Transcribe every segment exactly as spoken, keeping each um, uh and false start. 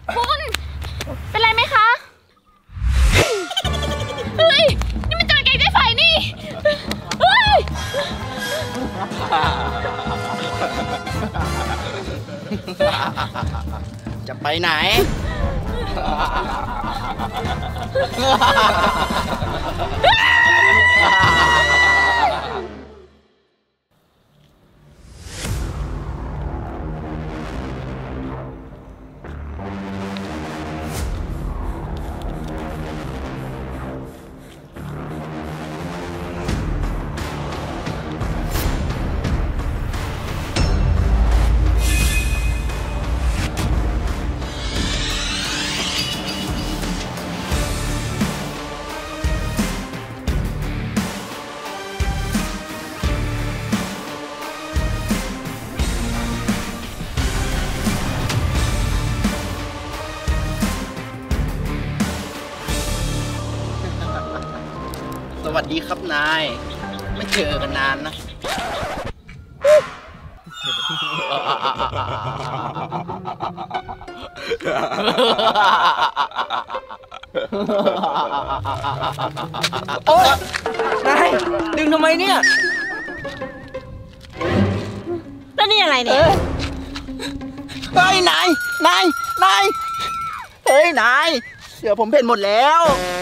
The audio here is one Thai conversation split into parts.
คุณเป็นไรไหมคะเฮ้ยนี่มันจระเข้ได้ไฟนี่เฮ้ยจะไปไหนสวัสดีครับนายไม่เจอกันนานนะโอ๊ยนายดึงทำไมเนี่ยแล้วนี่อะไรเนี่ยเฮ้ยนายนายนายเฮ้ยนายเสือผมเพ่นหมดแล้ว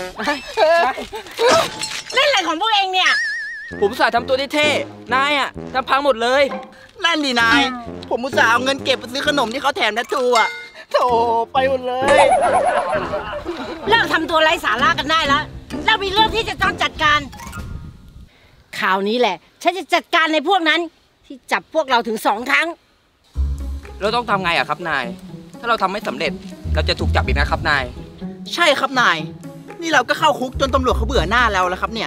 เล่นอะไรของพวกเองเนี่ยผมอุตส่าห์ทำตัวเท่ๆนายอ่ะทำพังหมดเลยนั่นดินายผมอุตส่าห์เอาเงินเก็บไปซื้อขนมที่เขาแถมแททูอ่ะโถไปหมดเลยเลิกทำตัวไร้สาระกันได้แล้วเรามีเรื่องที่จะต้องจัดการข่าวนี้แหละฉันจะจัดการในพวกนั้นที่จับพวกเราถึงสองครั้งเราต้องทำไงอ่ะครับนายถ้าเราทำไม่สำเร็จเราจะถูกจับอีกนะครับนายใช่ครับนายนี่เราก็เข้าคุกจนตำรวจเขาเบื่อหน้าเราแล้วครับเนี่ย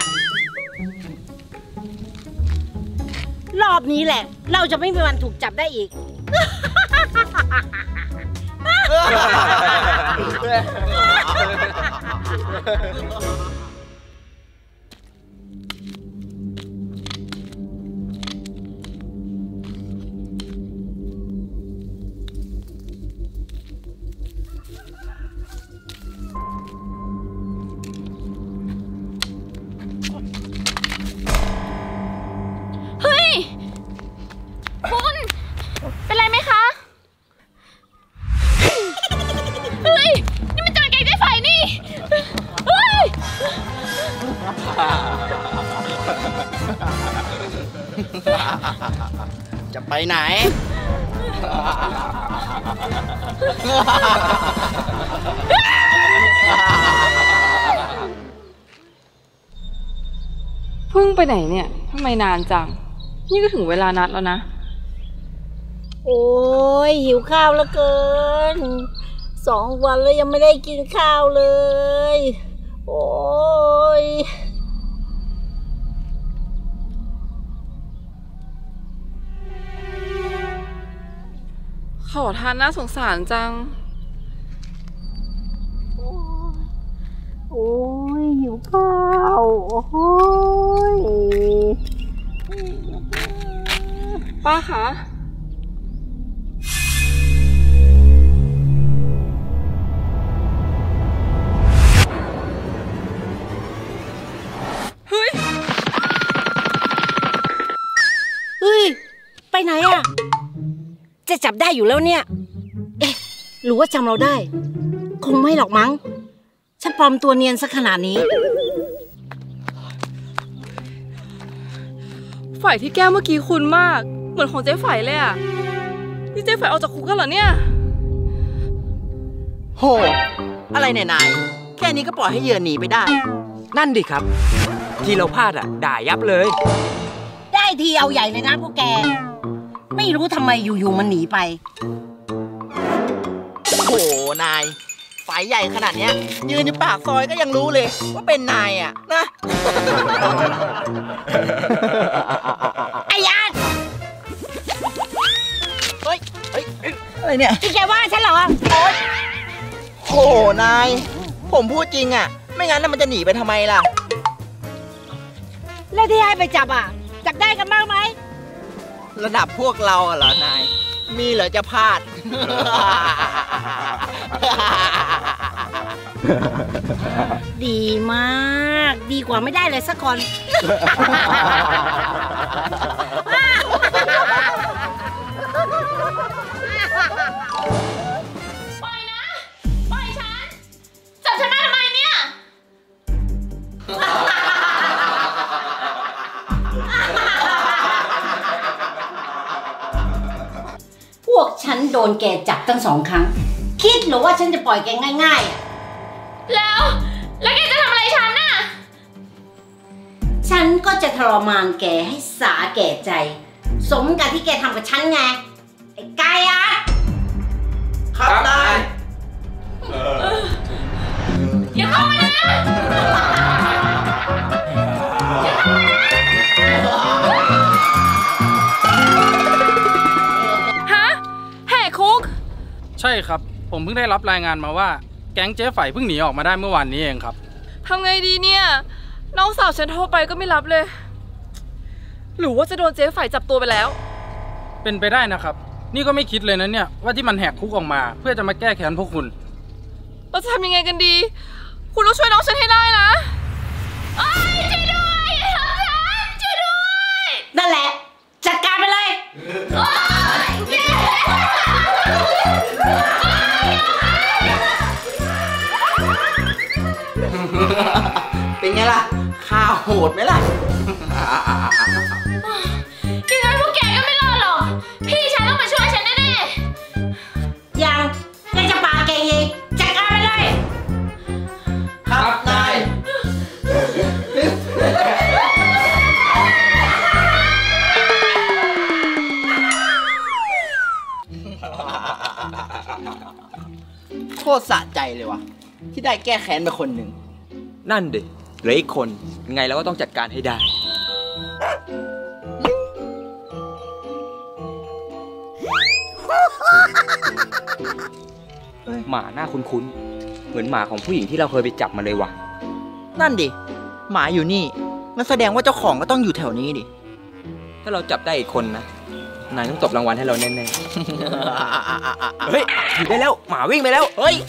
รอบนี้แหละเราจะไม่มีวันถูกจับได้อีกเฮ้ยคุณเป็นไรไหมคะเฮ้ยนี่มันจระเข้ได้ไฟนี่เฮ้ยจะไปไหนเพิ่งไปไหนเนี่ยทำไมนานจังนี่ก็ถึงเวลานัดแล้วนะโอ้ยหิวข้าวแล้วเกินสองวันแล้วยังไม่ได้กินข้าวเลยโอ้ยขอทานน่าสงสารจังโอ้ยหิวข้าวโอ้ยป้าคะเฮ้ยเฮ้ยไปไหนอะจะจับได้อยู่แล้วเนี่ยเอ๊ะหรือว่าจำเราได้คงไม่หรอกมั้งฉันปลอมตัวเนียนซะขนาดนี้ฝ่ายที่แก้วเมื่อกี้คุ้นมากเหมือนของเจ๊ฝ่ายเลยอะนี่เจ๊ฝ่ายออกจากคุกกันเหรอเนี่ยโหอะไรเนี่ยนายแค่นี้ก็ปล่อยให้เหยื่อหนีไปได้นั่นดิครับที่เราพลาดอ่ะด่ายับเลยได้ทีเอาใหญ่เลยนะพวกแกไม่รู้ทำไมอยู่ๆมันหนีไปโหนายไฟใหญ่ขนาดเนี้ยยืนอยู่ปากซอยก็ยังรู้เลยว่าเป็นนายอ่ะนะไอ้ยันเฮ้ยเฮ้ยอะไรเนี่ยที่แกว่าฉันเหรอโหนายผมพูดจริงอ่ะไม่งั้นแล้วมันจะหนีไปทำไมล่ะแล้วที่ให้ไปจับอ่ะจับได้กันบ้างไหมระดับพวกเราเหรอนายมีเหรอจะพลาดดีมาก ดีกว่าไม่ได้เลยสักคนปล่อยนะ ปล่อยฉัน จับฉันมาทำไมเนี่ยพวกฉันโดนแกจับตั้งสองครั้ง คิดหรือว่าฉันจะปล่อยแกง่ายๆอะแล้ว แล้วแกจะทำอะไรฉันน่ะฉันก็จะทรมานแกให้สาแก่ใจ สมกับที่แกทำกับฉันไง ไอ้กายอ่ะครับนายอย่าเข้ามานะฮะแหกคุกใช่ครับ ผมเพิ่งได้รับรายงานมาว่าแก๊งเจ๊ไฝเพิ่งหนีออกมาได้เมื่อวานนี้เองครับทำไงดีเนี่ย น้องสาวฉันโทรไปก็ไม่รับเลย หรือว่าจะโดนเจ๊ฝ่ายจับตัวไปแล้วเป็นไปได้นะครับ นี่ก็ไม่คิดเลยนะเนี่ยว่าที่มันแหกคุกออกมา เพื่อจะมาแก้แค้นพวกคุณเราจะทำยังไงกันดี คุณต้องช่วยน้องฉันให้ได้นะโอ๊ยช่วยด้วยอย่าทำฉันช่วยด้วยนั่นแหละ จัดการไปเลยโอ๊ยแย่เป็นไงล่ะข้าโหดไหมล่ะยังไงพวกแกก็ไม่รอดหรอก พี่ชายต้องมาช่วยฉันแน่ยังแกจะปาแกเองจัดการไปเลยครับนาย โคตรสะใจเลยวะที่ได้แก้แค้นไปคนหนึ่งนั่นดิเหลืออีกคนยังไงเราก็ต้องจัดการให้ได้ หมาหน้าคุ้นๆ เหมือนหมาของผู้หญิงที่เราเคยไปจับมาเลยว่ะนั่นดิ หมาอยู่นี่มันแสดงว่าเจ้าของก็ต้องอยู่แถวนี้ดิถ้าเราจับได้อีกคนนะ นายต้องตบรางวัลให้เราแน่ๆ เฮ้ยหยุดได้แล้ว หมาวิ่งไปแล้วเฮ้ย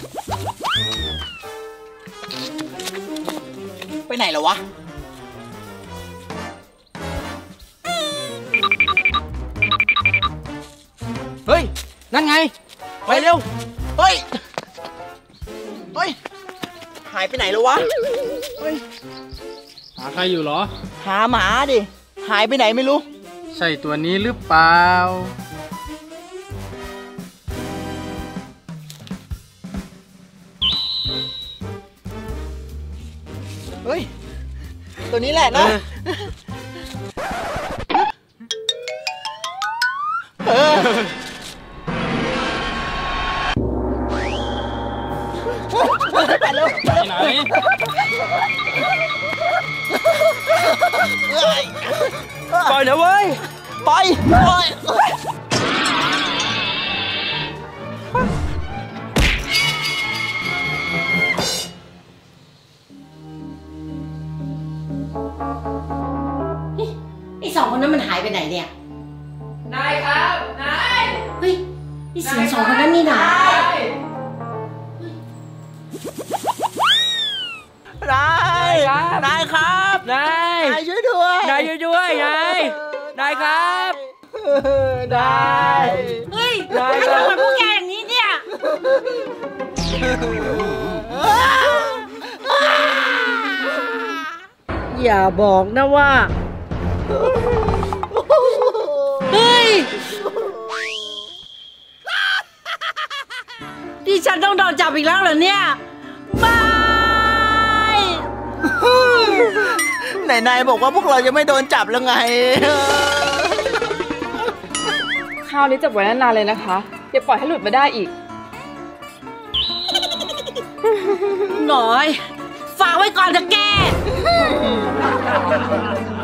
ไปไหนแล้ววะเฮ้ย นั่นไง ไปเร็วเฮ้ย เฮ้ย หายไปไหนแล้ววะ เฮ้ยหาใครอยู่เหรอหาหมาดิ หายไปไหนไม่รู้ใช่ตัวนี้หรือเปล่าเฮ้ย ตัวนี้แหละนะ เออ ไปเร็วไปไหนปล่อยนะเว้ยไปโอ้ยไอ้สองคนนั้นมันหายไปไหนเนี่ยนายครับ นายเฮ้ยนี่เสียงสองคนนั้นนี่นะนายนายครับนายนายช่วยด้วยนายช่วยด้วย นาย นายครับนายเฮ้ยได้ใครครับทำกับพวกแกอย่างนี้เนี่ย อย่าบอกนะว่า เฮ้ย ดิฉันต้องโดนจับอีกแล้วเหรอเนี่ยไม่ไหนนายบอกว่าพวกเราจะไม่โดนจับแล้วไงคราวนี้จับไว้นานๆเลยนะคะ อย่าปล่อยให้หลุดมาได้อีกหน่อย ฝากไว้ก่อนเถอะแก